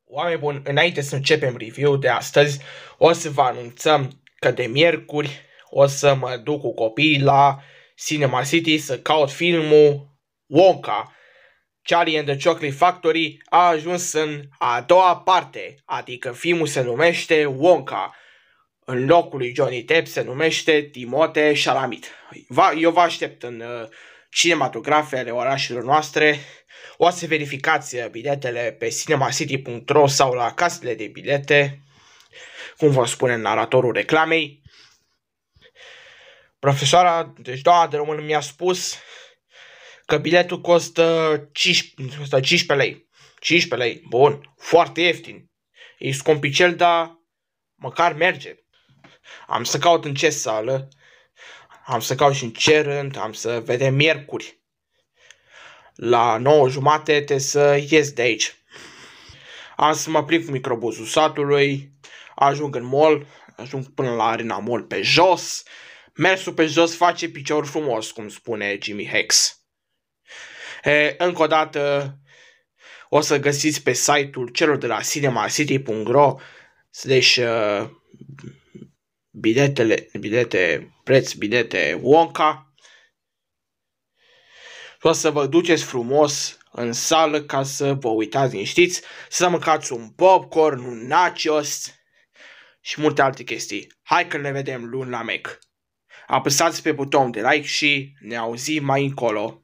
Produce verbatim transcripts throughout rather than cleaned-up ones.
Oameni buni, înainte să începem review-ul de astăzi, o să vă anunțăm că de miercuri o să mă duc cu copiii la Cinema City să caut filmul Wonka. Charlie and the Chocolate Factory a ajuns în a doua parte, adică filmul se numește Wonka. În locul lui Johnny Depp se numește Timothée Chalamet. Eu vă aștept în uh, cinematografele orașelor noastre. O să verificați biletele pe cinemacity punct ro sau la casele de bilete, cum vă spune naratorul reclamei. Profesoara, deci doamna de român mi-a spus că biletul costă cincisprezece lei. cincisprezece lei, bun, foarte ieftin. E scumpicel, dar măcar merge. Am să caut în ce sală, am să caut și în ce rând, am să vedem miercuri. La nouă jumate trebuie să ies de aici. Am să mă plimb cu microbuzul satului, ajung în mall, ajung până la Arena Mall pe jos. Mersul pe jos face picior frumos, cum spune Jimi Hex. E, încă o dată o să găsiți pe site-ul celor de la cinemacity punct ro slash uh, biletele, bilete, preț, bilete Wonka. Și o să vă duceți frumos în sală ca să vă uitați liniștiți, să mâncați un popcorn, un nachos și multe alte chestii. Hai că ne vedem luni la Mac. Apăsați pe butonul de like și ne auzim mai încolo.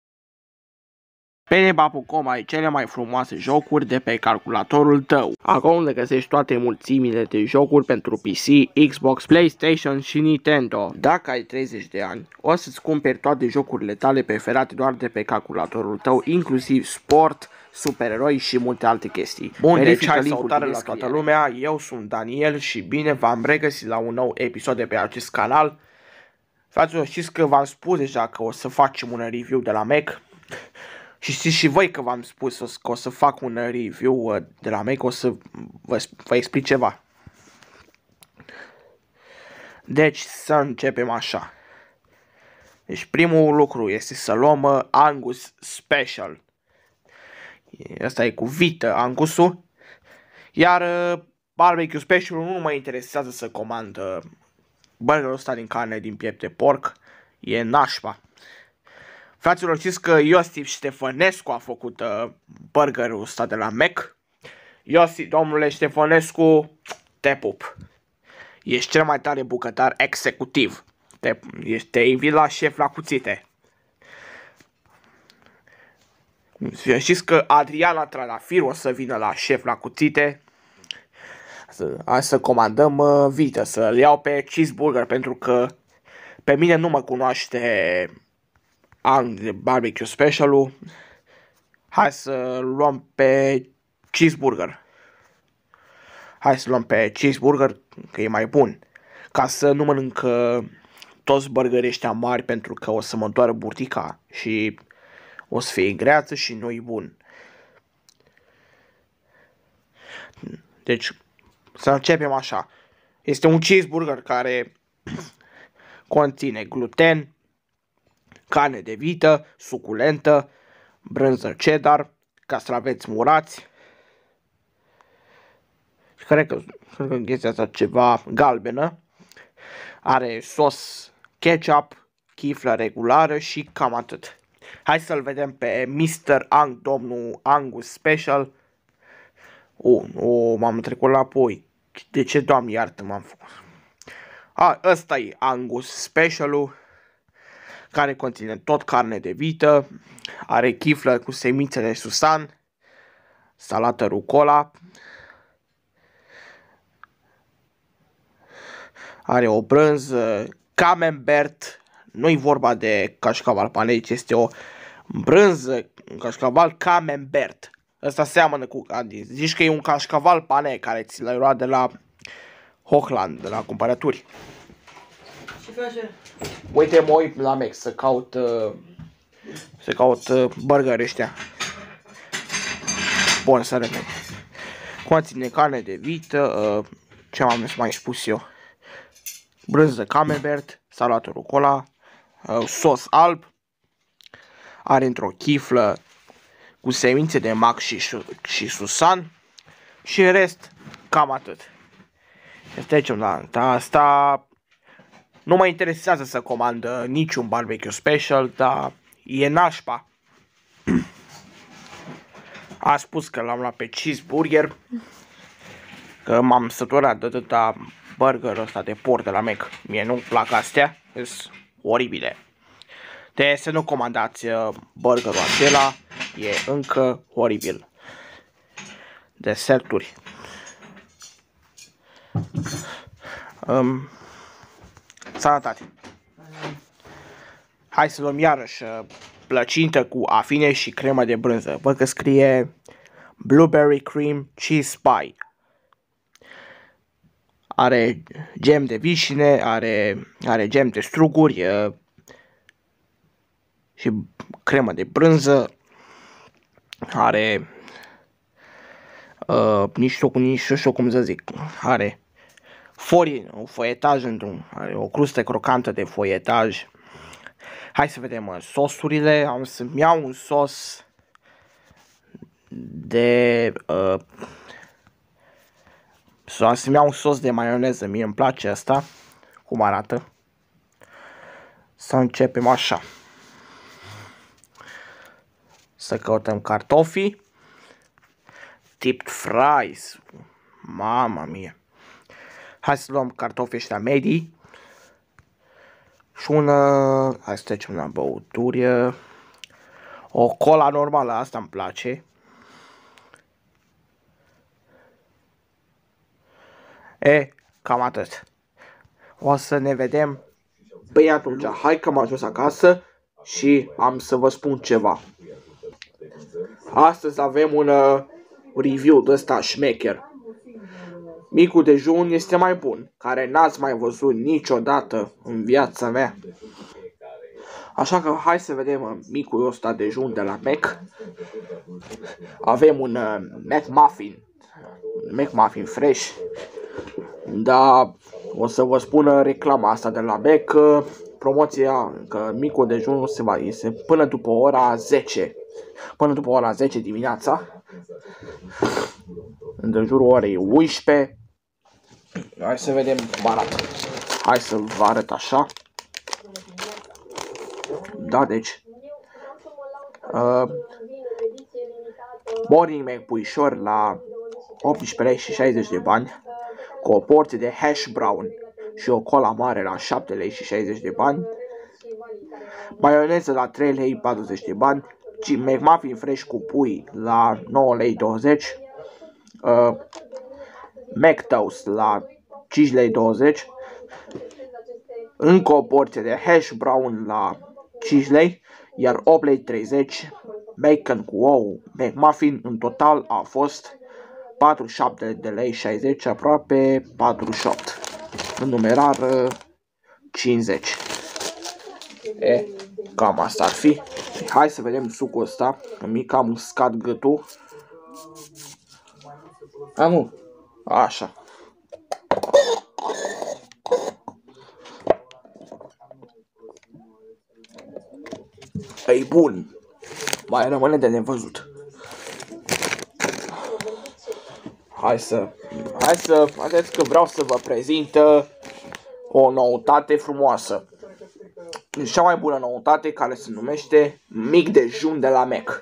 Pe neba punct com ai cele mai frumoase jocuri de pe calculatorul tău. Acolo unde găsești toate mulțimile de jocuri pentru P C, Xbox, PlayStation și Nintendo. Dacă ai treizeci de ani, o să-ți cumperi toate jocurile tale preferate doar de pe calculatorul tău, inclusiv sport, supereroi și multe alte chestii. Bun, deci hai salutare la toată lumea, eu sunt Daniel și bine v-am regăsit la un nou episod de pe acest canal. Fraților, știți că v-am spus deja că o să facem un review de la Mac. Și știți și voi că v-am spus că o să fac un review de la Mac, o să vă, vă explic ceva. Deci să începem așa. Deci primul lucru este să luăm Angus Special. Asta e cu vită Angusul. Iar Barbecue Special nu mă interesează să comand burgerul ăsta din carne din piept de porc. E nașpa. Fraților, știți că Iosif Ștefănescu a făcut uh, burgerul ăsta de la Mac. Iosif, domnule Ștefănescu, te pup. Ești cel mai tare bucătar executiv. Te, te invit la șef la cuțite. Știți că Adriana Trandafir o să vină la șef la cuțite. Să, hai să comandăm uh, vită, să-l iau pe cheeseburger, pentru că pe mine nu mă cunoaște de Barbecue Special-ul. Hai să luăm pe cheeseburger. Hai să luăm pe cheeseburger, că e mai bun. Ca să nu mănânc toți burgerii ăștia mari, pentru că o să mă doară burtica și o să fie greață și nu-i bun. Deci, să începem așa. Este un cheeseburger care conține gluten, carne de vită, suculentă, brânză cheddar, castraveți murați. Și cred că, cred că chestia asta ceva galbenă. Are sos ketchup, chiflă regulară și cam atât. Hai să-l vedem pe mister Ang, domnul Angus Special. O, o m-am trecut la apoi. De ce, Doamne, iartă, m-am făcut? A, ăsta e Angus Special-ul, care conține tot carne de vită, are chiflă cu semințe de susan, salată rucola, are o brânză camembert, nu-i vorba de cașcaval panei, ci este o brânză cașcaval camembert. Ăsta seamănă cu, zici că e un cașcaval panei care ți l-ai luat de la Hochland, de la cumpărături. Ce face? Uite, mă uit la Mac să caut uh, să caut uh, burgeri ăștia. Bun, să revenim. Conține carne de vită, uh, ce am mai spus eu, brânză camembert, salată rucola, uh, sos alb, are într-o chiflă cu semințe de mac și, și susan, Și în rest, cam atât. Trecem la asta. Nu mă interesează să comand niciun barbecue special, dar e nașpa. A spus că l-am luat pe cheeseburger, că m-am săturat de atâta burger ăsta de porc de la Mac. Mie nu-mi plac astea, sunt oribile. De să nu comandați burgerul acela, e încă oribil. Deserturi. Um, sănătate. Hai să luăm iarăși plăcintă cu afine și cremă de brânză. Văd că scrie Blueberry Cream Cheese Pie. Are gem de vișine, are, are gem de struguri uh, și cremă de brânză. Are uh, nici știu, nici știu cum să zic. Are folie, un foietaj într-un, are o crustă crocantă de foietaj. Hai să vedem uh, sosurile. Am să-mi iau un sos de uh, am să-mi iau un sos de maioneză. Mie îmi place asta, cum arată. Să începem așa. Să căutăm cartofii. Tipped fries. Mama mia. Hai să luăm cartofii ăștia medii. Și una... Hai să trecem la băuturi. O cola normală, asta îmi place. E, cam atât. O să ne vedem. Păi atunci, hai că am ajuns acasă și am să vă spun ceva. Astăzi avem un uh, review de ăsta șmecher. Micul dejun este mai bun, care n-ați mai văzut niciodată în viața mea. Așa că hai să vedem uh, micul ăsta dejun de la Mac. Avem un uh, McMuffin. McMuffin fresh. Da, o să vă spun reclama asta de la Mac. Promoția că micul dejun se va iese până după ora zece. Până după ora zece dimineața. În jurul orei unsprezece. Hai să vedem cum arată. Hai să vă arăt așa. Da, deci. Uh, Morning Mac puișor la optsprezece lei și șaizeci de bani. Cu o porție de hash brown și o cola mare la șapte lei și șaizeci de bani. Maioneză la trei lei patruzeci de bani. McMuffin fresh cu pui la nouă lei douăzeci. Uh, Mac Toast la cinci lei douăzeci. Încă o porție de hash brown la cinci lei. Iar opt lei treizeci. Bacon cu ou McMuffin în total a fost patruzeci și șapte de lei șaizeci, aproape patruzeci și opt. În numerar cincizeci. E, cam asta ar fi. Hai să vedem sucul ăsta, că mi cam uscat gâtul. A, nu. Așa. E bun. Mai rămâne de nevăzut. Hai să, hai să, vedeți că vreau să vă prezint o noutate frumoasă. Cea mai bună noutate, care se numește mic dejun de la Mac.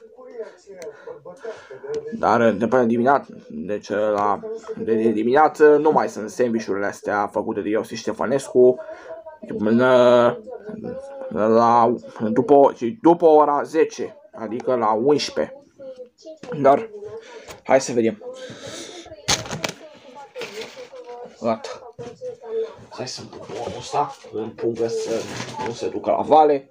Dar de până dimineață, deci la de dimineață nu mai sunt sandwich-urile astea făcute de Iosif Ștefănescu. La, după, după ora zece, adică la unsprezece. Dar hai să vedem. Gata. Hai să-mi pun omul ăsta, îmi pungă să nu se ducă la vale.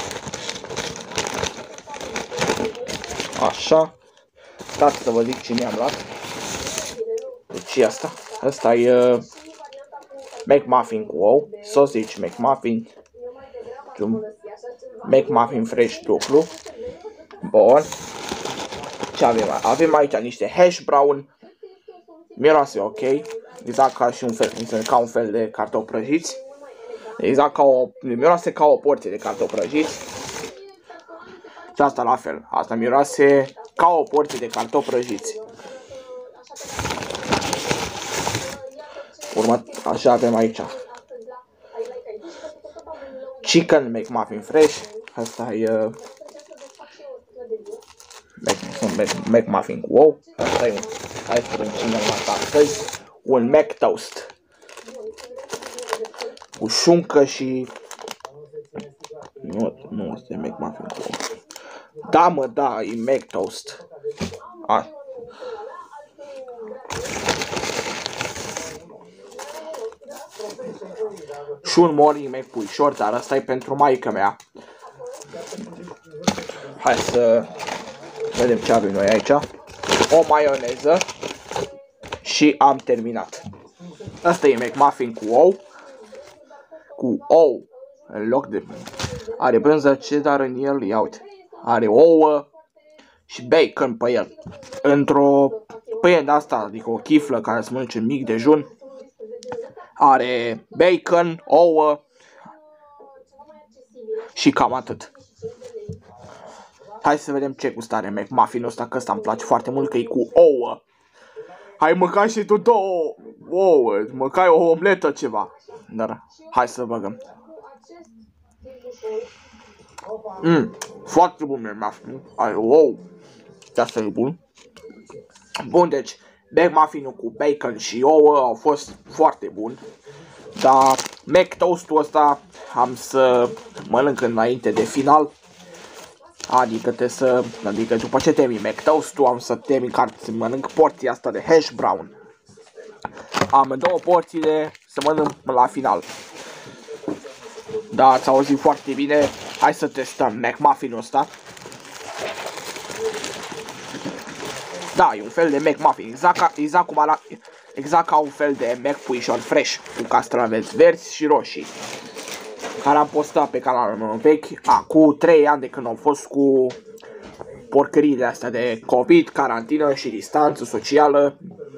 Așa. Stați să vă zic ce mi-am luat. Deci e asta. Asta e uh, McMuffin cu ou, sausage McMuffin, McMuffin fresh duplu. Bun. Ce avem? Avem aici niște hash brown. Miroase ok. Exact ca și un fel, ca un fel de cartofi prăjiți. Exact ca o, miroase ca o porție de cartofi prăjiți. Și asta la fel. Asta miroase ca o porție de cartofi prăjiți. Urmă, așa avem aici Chicken McMuffin Fresh. Asta e uh, McMuffin cu ou. Asta e un, hai să vedem cine l-a astăzi. Un Mac Toast cu șuncă și nu, nu este McMuffin cu ou. Da, mă, da, e Mac Toast. A. Și un morning Mac puișor, dar asta e pentru maică mea. Hai să vedem ce avem noi aici. O maioneză și am terminat. Asta e McMuffin cu ou. Cu ou în loc de... Are brânză cheddar în el, ia uite. Are ouă și bacon pe el. Într-o pâine de asta, adică o chiflă care se mănânce mic dejun. Are bacon, ouă și cam atât. Hai să vedem ce gust are McMuffin-ul ăsta, că ăsta îmi place foarte mult, că e cu ouă. Hai, măcai și tu două ouă, măcai o omletă ceva. Dar hai să băgăm. Mm, foarte bun McMuffin, are ou. De asta e bun. Bun, deci McMuffin-ul cu bacon și ouă au fost foarte bun. Dar Mac Toast-ul ăsta am să mănânc înainte de final. Adică trebuie să, adică după ce termin Mac Toast-ul am să termin ca să mănânc porția asta de hash brown. Am două porții de să mănânc la final. Da, ați auzit foarte bine. Hai să testăm McMuffin-ul ăsta. Da, e un fel de McMuffin, exact ca, exact cum arată, exact ca un fel de Mac puișor fresh, cu castraveți verzi și roșii, care am postat pe canalul meu vechi, acum trei ani de când am fost cu porcăriile astea de COVID, carantină și distanță socială.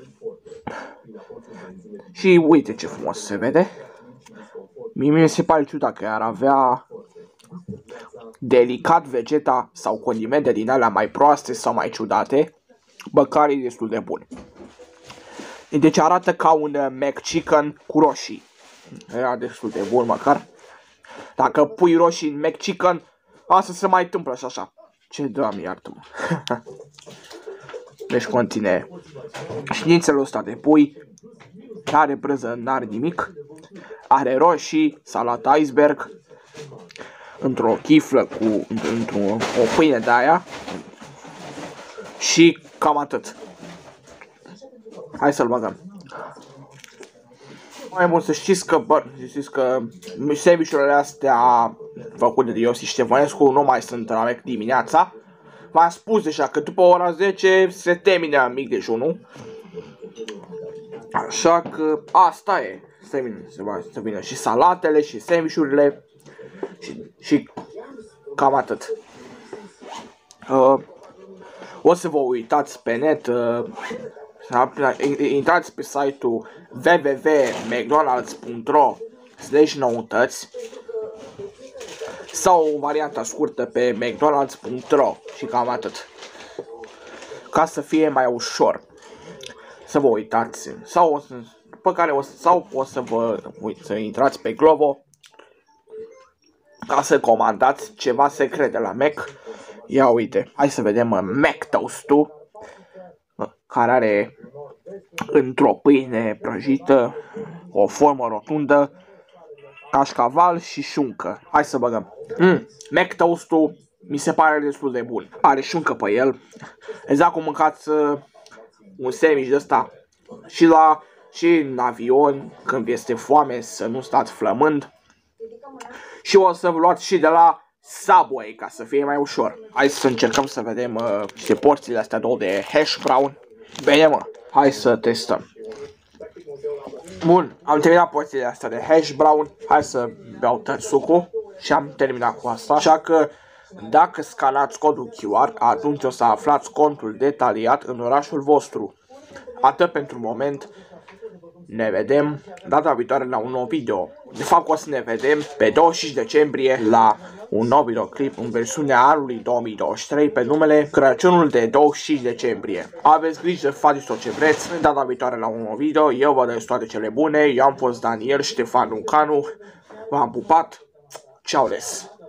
Și uite ce frumos se vede. Mie mi se pare ciudat că ar avea delicat vegeta sau condimente din alea mai proaste sau mai ciudate. Măcar e destul de bun. Deci arată ca un McChicken cu roșii. Era destul de bun măcar. Dacă pui roșii în McChicken, asta se mai întâmplă și așa. Ce doamne, iartă-mă. Deci conține șnițelul ăsta de pui. Are brânză, n-are nimic. Are roșii, salată iceberg. Într-o chiflă cu într-o o pâine de aia. Și cam atât. Hai să-l băgăm. Mai mult să știți că, bă, știți că sandwich-urile astea făcute de Iosif Ștefănescu nu mai sunt la Mac dimineața. V-am spus deja că după ora zece se termină mic dejunul. Așa că asta e. Se vină, se va, se vină și salatele și sandwich-urile și, și cam atât. Uh, O să vă uitați pe net, uh, intrați pe site-ul w w w punct mcdonalds punct ro slash noutăți sau varianta scurtă pe mcdonalds punct ro și cam atât. Ca să fie mai ușor să vă uitați sau o să, pe care o să, sau o să vă uite, să intrați pe Glovo ca să comandați ceva secret de la Mac. Ia uite, hai să vedem Mac Toast-ul, care are într-o pâine prăjită, o formă rotundă, cașcaval și șuncă. Hai să băgăm. Mm, Mac Toast-ul mi se pare destul de bun. Are șuncă pe el. Exact cum mâncați uh, un sandwich de ăsta și la și în avion când vi este foame să nu stați flămând. Și o să vă luați și de la Subway ca să fie mai ușor. Hai să încercăm să vedem uh, niște porțiile astea două de hash brown. Bine mă, hai să testăm. Bun, am terminat porțiile astea de hash brown. Hai să beau tărsucul și am terminat cu asta. Așa că dacă scanați codul Q R, atunci o să aflați contul detaliat în orașul vostru. Atât pentru moment. Ne vedem data viitoare la un nou video. de fapt o să ne vedem pe douăzeci și cinci decembrie la un nou videoclip în versiunea anului două mii douăzeci și trei pe numele Crăciunul de douăzeci și cinci decembrie. Aveți grijă să faceți tot ce vreți, în data viitoare la un nou video, eu vă doresc toate cele bune, eu am fost Daniel Ștefan Lucanu, v-am pupat, ceau des!